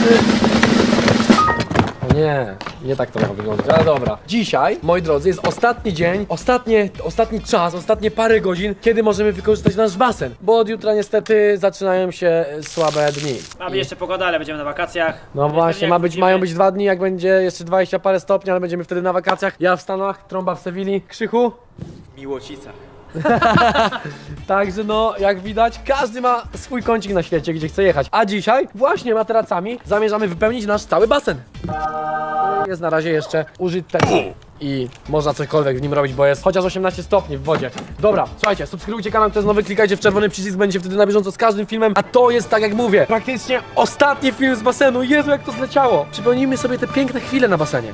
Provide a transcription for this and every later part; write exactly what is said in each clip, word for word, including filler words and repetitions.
Nie, nie tak to ma wyglądać, ale dobra. Dzisiaj, moi drodzy, jest ostatni dzień, ostatnie, ostatni czas, ostatnie parę godzin, kiedy możemy wykorzystać nasz basen. Bo od jutra niestety zaczynają się słabe dni. Ma być jeszcze pogoda, ale będziemy na wakacjach. No właśnie, ma być, mają być dwa dni, jak będzie jeszcze dwadzieścia parę stopni, ale będziemy wtedy na wakacjach. Ja w Stanach, trąba w Sewilli. Krzychu? Miłocica. Także no, jak widać, każdy ma swój kącik na świecie, gdzie chce jechać. A dzisiaj właśnie materacami zamierzamy wypełnić nasz cały basen. Jest na razie jeszcze użyteczny i można cokolwiek w nim robić, bo jest chociaż osiemnaście stopni w wodzie. Dobra, słuchajcie, subskrybujcie kanał, kto jest nowy, klikajcie w czerwony przycisk, będzie wtedy na bieżąco z każdym filmem. A to jest, tak jak mówię, praktycznie ostatni film z basenu. Jezu, jak to zleciało. Przypomnijmy sobie te piękne chwile na basenie.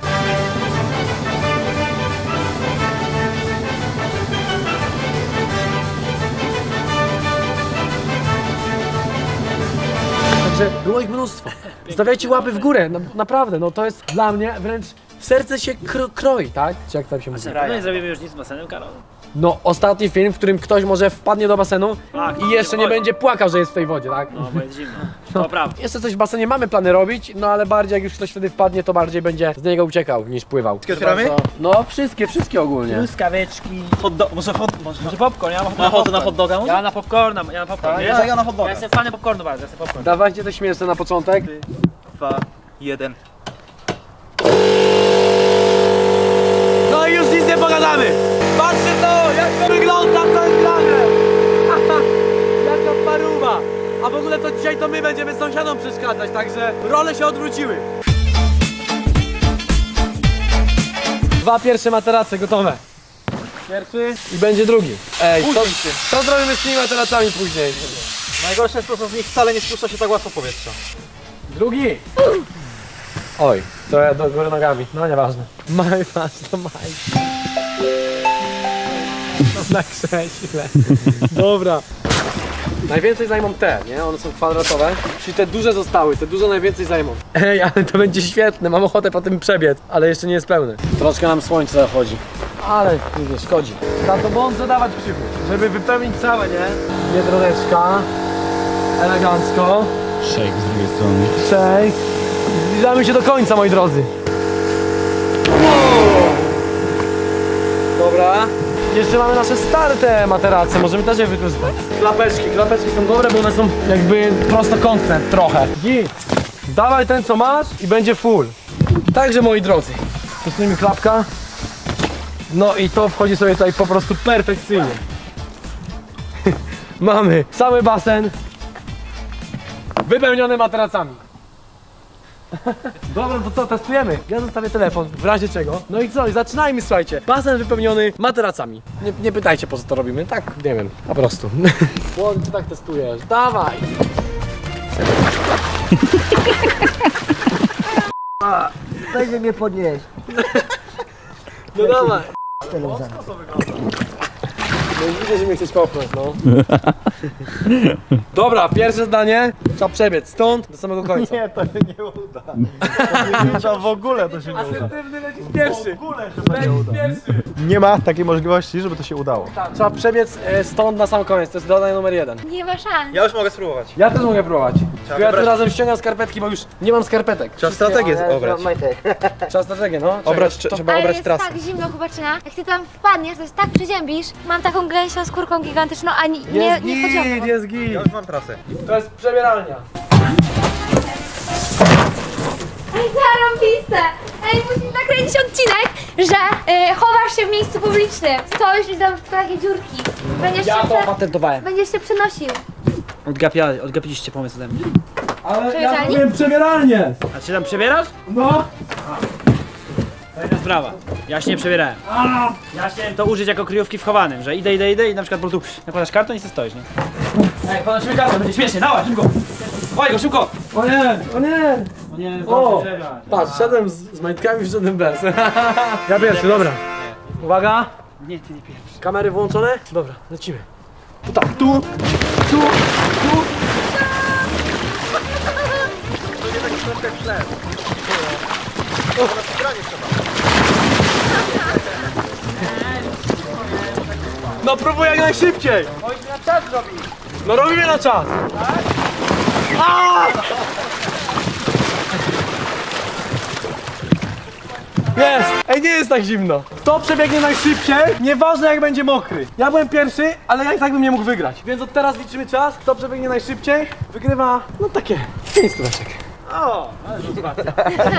Także było ich mnóstwo. Stawiajcie łapy w górę, no, naprawdę, no to jest dla mnie wręcz serce się kro kroi, tak? Czy jak tam się mówi? No nie zrobimy już nic z basenem, Karol. No, ostatni film, w którym ktoś może wpadnie do basenu Tak, i jeszcze nie będzie płakał, że jest w tej wodzie, tak? No, bo jest zimno. To prawda. Jeszcze coś w basenie mamy plany robić, no ale bardziej jak już ktoś wtedy wpadnie, to bardziej będzie z niego uciekał niż pływał. Otwieramy? No, wszystkie, wszystkie ogólnie. Błyskawieczki. Hot dog, może hot, może, Może popcorn, ja mam na hot, na hot doga? Ja na popcorna, ja na popcorn. Tak, wiesz? ja- ja na hot doga. Ja jestem fanem popcornu bardzo, ja jestem popcorn. Dawajcie te śmieszne na początek. Dwa, jeden. No i już nic nie pogadamy! Patrzcie to, jak to wygląda, co jest grane! Jaka paruwa! A w ogóle to dzisiaj to my będziemy sąsiadom przeszkadzać, także role się odwróciły. Dwa pierwsze materace gotowe. Pierwszy i będzie drugi. Ej, co, co zrobimy z tymi materacami później? Najgorsze jest to, że z nich wcale nie spuszcza się tak łatwo powietrza. Drugi! Oj, to ja do góry nogami, no nieważne. Maj, masz to maj. Na krześle. Dobra. Najwięcej zajmą te, nie? One są kwadratowe. Czyli te duże zostały, te duże najwięcej zajmą. Ej, ale to będzie świetne, mam ochotę po tym przebiec, ale jeszcze nie jest pełny. Troszkę nam słońce zachodzi. Ale nie szkodzi. Za to mądrze dawać Krzychu, żeby wypełnić całe, nie? Biedroneczka. Elegancko. Shake z drugiej strony. Cześć. Zbliżamy się do końca, moi drodzy. Dobra. Jeszcze mamy nasze stare te materace, możemy też je wykorzystać. Klapeczki, klapeczki są dobre, bo one są jakby prostokątne trochę. Git. Dawaj ten, co masz i będzie full. Także, moi drodzy, stosujemy klapka. No i to wchodzi sobie tutaj po prostu perfekcyjnie. Mamy cały basen wypełniony materacami. Dobra, to co, testujemy? Ja zostawię telefon, w razie czego. No i co, i zaczynajmy, słuchajcie. Basen wypełniony materacami. Nie, nie pytajcie, po co to robimy, tak, nie wiem, po prostu. Bo ty tak testujesz, dawaj! Weźmy mnie podnieść. No dawaj! No i widzę, że mnie chcesz popchnąć, no. Dobra, pierwsze zdanie. Trzeba przebiec stąd do samego końca. Nie, to się nie uda. To się nie uda, w ogóle to się nie uda. Asertywny lecisz pierwszy. W ogóle się to nie uda. Pierwszy. Nie ma takiej możliwości, żeby to się udało. Tak, trzeba przebiec e, stąd na sam koniec, to jest zadanie numer jeden. Nie ma szans. Ja już mogę spróbować. Ja też mogę próbować. Tylko ja tym wybrać- razem ściągam skarpetki, bo już nie mam skarpetek. Trzeba strategię obrać. Trzeba strategię, no. Obrać, Czekaj, trzeba Ale obrać jest trasę. tak zimno, chłopaczyna. Jak ty tam wpadniesz, to jest tak przeziębisz. Mam taką gęsią skórką gigantyczną, a nie, nie, Jest nie git, chodziło. jest git. Ja już mam trasę. To jest przebieralnia. Ej, zarąbiste! Ej, musisz nakręcić odcinek, że y, chowasz się w miejscu publicznym. Stoisz i tam tylko takie dziurki. Będziesz Ja się, to prze... patentowałem. Będziesz się przenosił. Odgapia, odgapiliście pomysł ode mnie. Ale ja Przebieralni? powiem przebieralnię. A ty tam przebierasz? No. To inna sprawa. Ja się nie przebierałem. Ja chciałem to użyć jako kryjówki w chowanym, że idę, idę, idę i na przykład po prostu nakładasz karton i ty stoisz, nie? Ej, podnosimy karton, będzie śmiesznie, dawaj, szybko! Chowaj go, szybko! O nie, o nie. O nie, O! zdążę przebrać. Patrz, szedłem z, z majtkami, wszedłem bez. Ja pierwszy, dobra. Uwaga. Nie, ty nie pierwszy. Kamery włączone? Dobra, lecimy. Tu tak, tu, tu, tu. No próbuj jak najszybciej. Oj, na czas robisz. No robimy na czas. Tak? Jest! Ej, nie jest tak zimno. Kto przebiegnie najszybciej, nieważne jak będzie mokry. Ja byłem pierwszy, ale ja i tak bym nie mógł wygrać. Więc od teraz liczymy czas. Kto przebiegnie najszybciej, wygrywa, no takie, pięć stóweczek. O, ale motywacja.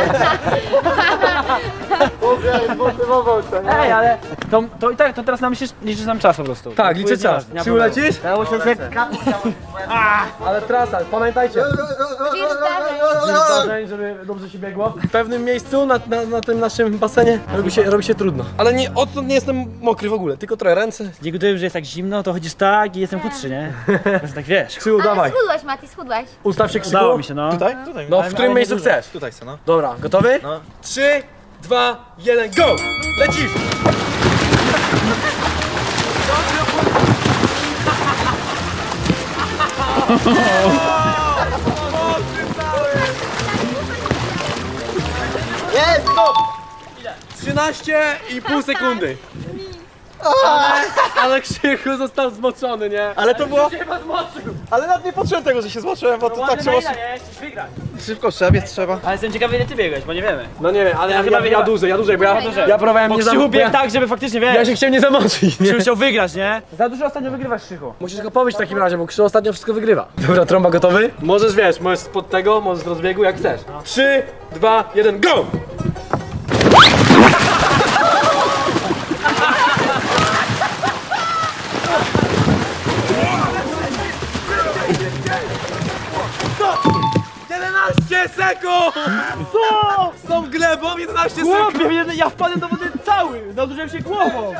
Zmotywował to, Ej, ale to, to i tak, to teraz nam się liczysz nam czas po prostu. Tak, liczę czas. Nie ma Czy problemu. ulecisz? Ja muszę sobie kapnąć. Ale trasa, pamiętajcie. Film zdarzeń. Zdarzeń, żeby dobrze się biegło. W pewnym miejscu na, na, na tym naszym basenie robi się, robi się trudno. Ale nie, odtąd nie jestem mokry w ogóle, tylko trochę ręce. Nie gdybym, że jest tak zimno, to chodzisz tak i jestem chudszy, nie? Więc tak wiesz. Krzył, Ale dawaj. schudłeś, Mati, schudłeś. Ustaw się, Krzyku. Udało mi się, no. Tutaj? Tutaj. No, Ale- w którym ale miejscu nie dużo. chcesz? Tutaj chcę, no. Dobra, gotowy? No. Trzy, dwa, jeden, go! Lecisz! Jest! Stop! trzynaście i pół sekundy. Ale, ale Krzychu został zmoczony, nie? Ale to było... Chyba zmoczył. Ale nawet nie poczułem tego, że się zmoczyłem, bo to tak trzeba... nie? Chcesz wygrać. Szybko przebiec trzeba. Ale jestem ciekawy, ile ty biegłeś, bo nie wiemy. No nie wiem, ale ja, Ja ja, chyba ja, wygrałem. dłużej, ja dłużej, bo ja, Dłużej. ja próbowałem Bo nie Krzychu zamówić. biegł tak, żeby faktycznie, wiesz. Ja się chciałem nie zamoczyć, nie? Krzychu chciał wygrać, nie? Za dużo ostatnio wygrywasz, Krzychu. Musisz go powiedzieć w takim razie, bo Krzychu ostatnio wszystko wygrywa. Dobra, trąba gotowy? Możesz, wiesz, możesz spod tego, możesz z rozbiegu, jak chcesz. Trzy, dwa, jeden, go! jedenaście sekund! Co? Z tą glebą jedenaście sekund! Chłopie, ja wpadłem do wody cały, zadłużyłem się głową.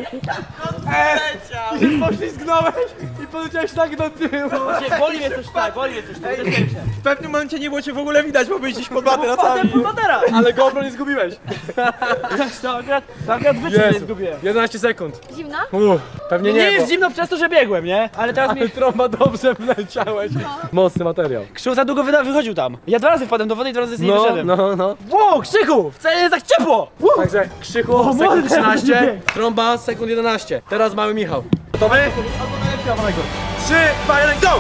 I się poślizgnąłeś i poleciałeś tak do tyłu. Boli mnie coś tak, boli mnie coś tak. W pewnym momencie nie było cię w ogóle widać, bo byłeś gdzieś pod materacami. Potem teraz. Ale GoPro nie zgubiłeś. To akurat, to akurat wycie nie Jezu. zgubiłem. jedenaście sekund. Zimno? Uff, pewnie Nie nie, jest bo... zimno przez to, że biegłem, nie? Ale teraz mi... Ale trąba dobrze wleciałeś. Mocny materiał. Krzychu za długo wyda- wychodził tam. Ja dwa razy wpadłem do wody i dwa razy z niej No, wyszedłem. no, no. Wow, Krzychu! Wcale nie jest tak ciepło! Wow. Także Krzychu, sekund młody. trzynaście, trąba, sekund jedenaście. Teraz mały Michał. Gotowy? trzy, dwa, jeden, go!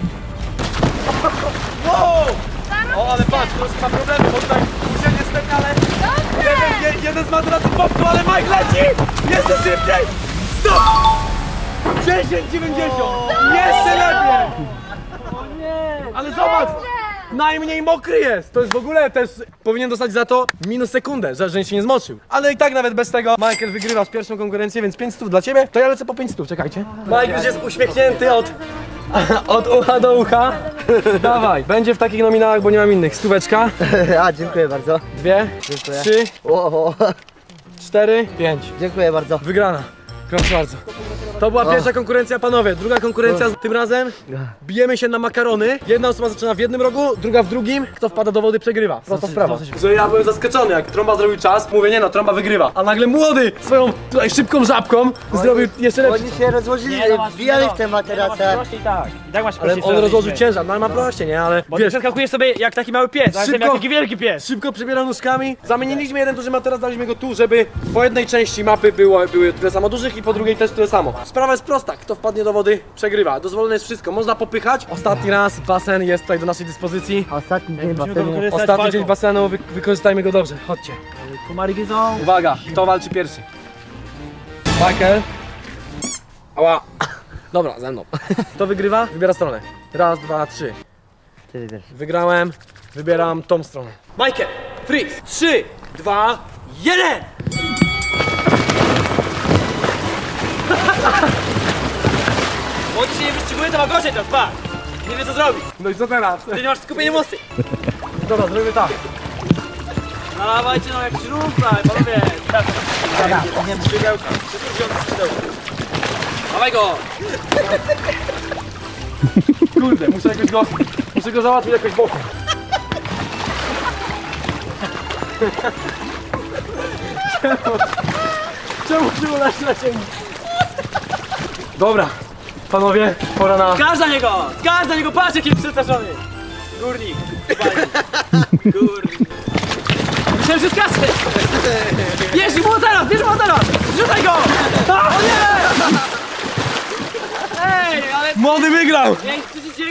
Wow! O, ale patrz, troszkę ma problemy, bo tutaj się niestety, ale... Jeden, je, jeden z materaców popsuł, ale Mike leci! Jeszcze szybciej! Stop! dziesięć dziewięćdziesiąt! Jeszcze lepiej! Ale zobacz! Najmniej mokry jest! To jest w ogóle też powinien dostać za to minus sekundę, że, że się nie zmoczył. Ale i tak nawet bez tego Michael wygrywasz pierwszą konkurencję, więc pięć stów dla ciebie. To ja lecę po pięć stów, czekajcie. Michael już jest uśmiechnięty od, od ucha do ucha. Dawaj, będzie w takich nominałach, bo nie mam innych. Stóweczka, A, dziękuję bardzo. dwie, Dziękuję. trzy, O, o. cztery, pięć. Dziękuję bardzo. Wygrana. Proszę bardzo. To była pierwsza konkurencja, panowie. Druga konkurencja, tym razem bijemy się na makarony. Jedna osoba zaczyna w jednym rogu, druga w drugim. Kto wpada do wody, przegrywa. Prosta sprawa. Że ja byłem zaskoczony, jak Trąba zrobił czas, mówię, nie no, Trąba wygrywa. A nagle młody swoją tutaj szybką żabką zrobił jeszcze lepszy. Oni się rozłożyli, Nie, no masz- wbijali no, w te nie, no, masz materace. prościej, tak. I tak masz Ale prościej on sobie rozłożył radzić, ciężar, no ale ma proście, nie? Ale Bo ty wiesz, przeskakujesz sobie jak taki mały pies, a jestem Szybko. jak taki wielki pies. szybko przebiera nóżkami. Zamieniliśmy jeden duży materac, daliśmy go tu, żeby po jednej części mapy było, były tyle samo dużych i po drugiej też tyle samo. Sprawa jest prosta, kto wpadnie do wody, przegrywa. Dozwolone jest wszystko, można popychać. Ostatni raz basen jest tutaj do naszej dyspozycji. Ostatni dzień Musimy basenu. konkurować Ostatni walką. dzień basenu, wy wykorzystajmy go dobrze. Chodźcie. Komariki są. Uwaga, kto walczy pierwszy? Michael. Ała. Dobra, ze mną. Kto wygrywa? Wybiera stronę. Raz, dwa, trzy. Ty wybierasz. Wygrałem, wybieram tą stronę. Michael, freeze. Trzy, dwa, jeden. Młody się nie wystrzyguje, to ma gorzej teraz, patrz. Nie wie co zrobić. No i co teraz? Ty nie masz skupienia mocy. Dobra, zrobimy tak. Nalawajcie no jak śrubka, panowie. Dobra, nie skrzydełka. Dawaj go. Kurde, muszę jakoś go, muszę go załatwić jakoś bokiem. Czemu, czemu się uleś lecieć? Dobra, panowie, pora na... Skacz na niego! Skacz na niego, patrz jaki jest przestraszony! Górnik. Górnik. Myślałem, że skacze! Bierz mu teraz, bierz mu teraz! Zrzucaj go! A, o nie! Ej, ale Młody wygrał! nie chcecie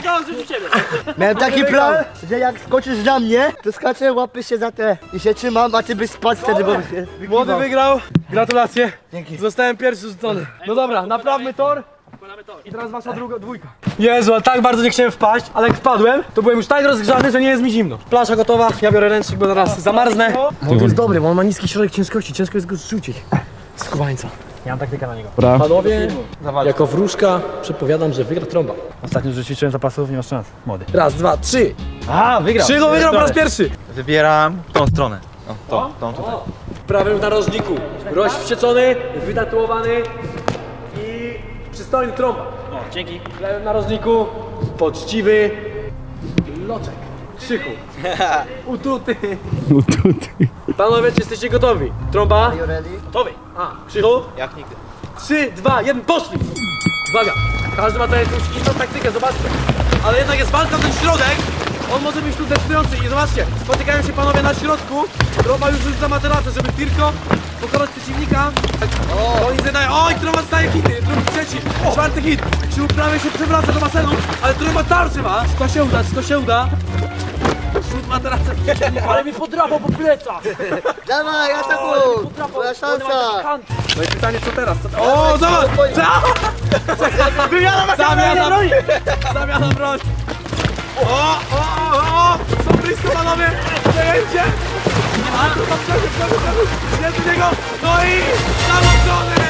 to coś u ciebie. Miałem taki plan, że jak skoczysz na mnie, to skaczę, łapy się za te i się trzymam, a ty byś spadł wtedy, bo by się Młody wygrał, gratulacje. Dzięki. Zostałem pierwszy rzucony. No dobra, naprawmy tor. Wkładamy to. I teraz wasza druga dwójka. Jezu, a tak bardzo nie chciałem wpaść, ale jak wpadłem, to byłem już tak rozgrzany, że nie jest mi zimno. Plansza gotowa, ja biorę ręcznik, bo zaraz zamarznę. On jest dobry, bo on ma niski środek ciężkości, ciężko jest go zrzucić. Z kubańca. Ja mam taktykę na niego. Panowie, jako wróżka przepowiadam, że wygra trąba. Ostatnio, że ćwiczyłem zapasów, nie masz szans. Młody. Raz, dwa, trzy. A, wygrał. Krzychu wygrał po raz pierwszy. Wybieram tą stronę. O, tą, tą tutaj. W prawym narożniku roś wsieczony, wytatuowany i przystojny trąba. O, dzięki. W lewym narożniku poczciwy loczek. Krzychu. Ututy. Ututy. Panowie, czy jesteście gotowi? Trąba? You ready? Gotowy. A, Krzychu? Jak nigdy. Trzy, dwa, jeden, poszli! Uwaga! Każdy ma tutaj jakąś inną taktykę, zobaczcie. Ale jednak jest walka o ten środek. On może być tu decydujący i zobaczcie, spotykają się panowie na środku. Trąba już rzuca materacę, żeby tylko pokonać przeciwnika. Oni zadają, oj, trąba staje hity, drugi, trzeci, czwarty hit. Krzychu prawie się przewraca do basenu, ale trąba tarczy ma. Czy to się uda, czy to się uda? Rzut materacę w przeciwnika. Ale mi podrapał po plecach. Dawaj, atakuj! Twoja szansa! No i pytanie, co teraz? Co teraz? O, zobacz! Wymiana Zamiana broni! Zamiana broni! O, o, o, o! Są blisko panowie! Przejęcie! A, to tam przeżył, przeżył, przeżył! Jest do niego! No i założony!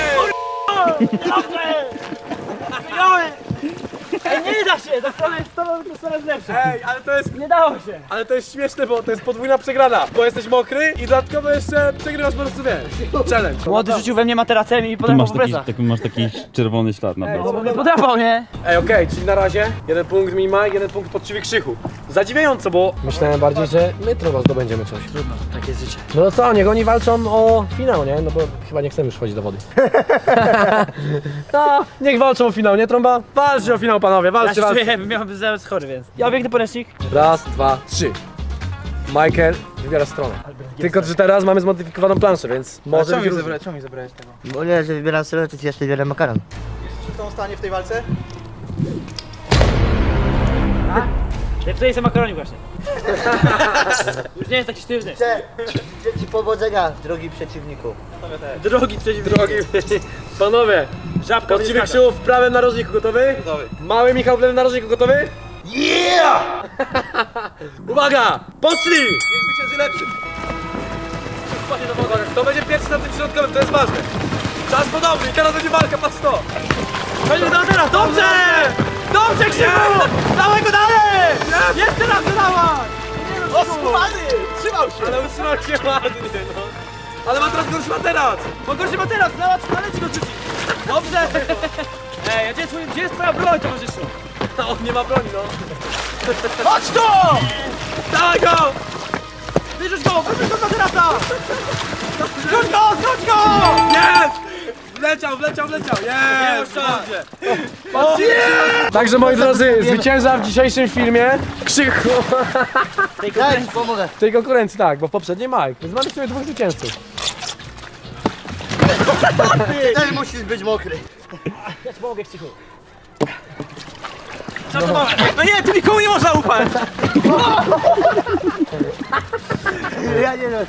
Ej, nie da się, ta strona jest to coraz lepsza. Ej, ale to jest... Nie dało się. Ale to jest śmieszne, bo to jest podwójna przegrana. Bo jesteś mokry i dodatkowo jeszcze przegrywasz po prostu, wiesz, challenge. Młody rzucił we mnie materacem i Tu podrapał masz po taki, plecach. taki, masz taki czerwony ślad na plecy. Bo mnie podrapał, nie? Ej, okej, czyli na razie jeden punkt mi Mike, jeden punkt poczciwy Krzychu. Zadziwiająco, bo myślałem bardziej, że my trochę zdobędziemy coś. Trudno, takie jest życie. No to co, niech oni walczą o finał, nie? No bo chyba nie chcemy już wchodzić do wody. No, niech walczą o finał, nie Trąba? Walczcie o finał, panowie, Ja walczcie, się walczcie. czuję, miałem być zaraz chory, więc. Ja piękny poręcznik. Raz, dwa, trzy. Michael wybiera stronę. Tylko, że teraz mamy zmodyfikowaną planszę, więc może Czemu być mi różnie. zabrałeś, czemu mi zabrałeś tego? Bo nie, że wybieram stronę, to ci jeszcze biorę makaron. Czy są w stanie w tej walce? Ja tutaj jestem makaroni właśnie. Już nie jest taki sztywny. Życzę życzę ci powodzenia, drogi przeciwniku. Drogi przeciw Drogi, panowie, Żabka poczciwy będzie Krzychu w prawym narożniku, gotowy? Gotowy. Mały Michał w lewym narożniku, gotowy? Yeah! Uwaga, poszli! Niech zwycięży lepszy. Uwaga, kto będzie pierwszy na tym środkowym, to jest ważne. Czas podobny i teraz będzie walka, patrz to. Będzie do teraz, dobrze! Dobrze, Krzychu! Dawaj go dalej! Jeszcze raz go dawaj! O, skubany! Trzymał się! Ale utrzymał się ładnie, no. Ale ma teraz gorszy materac. Bo gorszy ma teraz, na leci go rzuci! Dobrze! Ej, a gdzie jest, twój- gdzie jest twoja broń, towarzyszu? A on nie ma broni, no. Chodź tu! Dawaj go! Wyrzuć go! Wyrzuć go z materasa! Rzuć go! Rzuć go! Jest! Wleciał, wleciał, wleciał! Jest! Dobrze! Także moi drodzy, zwycięża w dzisiejszym filmie Krzychu. Daj, ci pomogę. W tej konkurencji, tak, bo w poprzedniej Mike. Więc mamy w sumie dwóch zwycięzców. Ty też musisz być mokry. Ja ci pomogę, Krzychu. Co to mamy? No nie, tu nikomu nie można ufać! Ja nie wiem.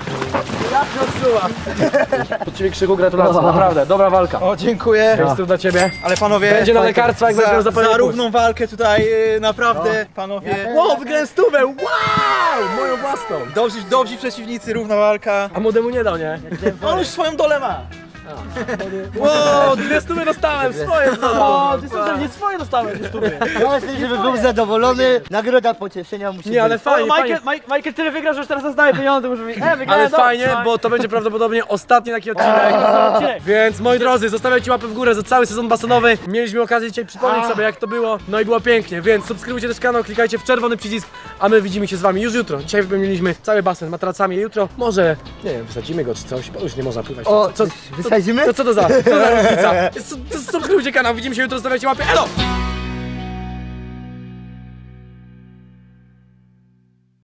Poczciwy Krzychu, gratulacje, naprawdę, dobra walka. O, dziękuję. Jest dla ciebie. Ale panowie... Będzie na fajnie. lekarstwa, jak będziesz miał za, zapewne za kurs. równą walkę tutaj, y, naprawdę, panowie... Wow, wygrałem stówę! Wow! Moją własną. Dobrzy, dobrzy przeciwnicy, równa walka. A młodemu nie dał, nie? On już swoją dolę ma. Wow, dwie stówy dostałem, swoje. O, ty sobie nie swoje dostałeś, nie stówy. Ja myślę, żeby był zadowolony. Nagroda pocieszenia musi Nie, ale być. fajnie, Michael, fajnie. Mike, Michael tyle wygrał, że już teraz dostaje pieniądze, muszę powiedzieć. E, wygrałem, Ale dobrze, fajnie, Mike. bo to będzie prawdopodobnie ostatni taki odcinek. Odcinek. Więc moi drodzy, zostawiajcie łapy w górę za cały sezon basenowy. Mieliśmy okazję dzisiaj przypomnieć sobie, jak to było. No i było pięknie, więc subskrybujcie też kanał, klikajcie w czerwony przycisk, a my widzimy się z wami już jutro. Dzisiaj wypełniliśmy cały basen matracami. Jutro może, nie wiem, wysadzimy go czy coś, bo już nie można pływać. O, co, wysadzimy? to co to za, co za różnica? Subskrybujcie kanał, widzimy się jutro, zostawiajcie łapy. Elo!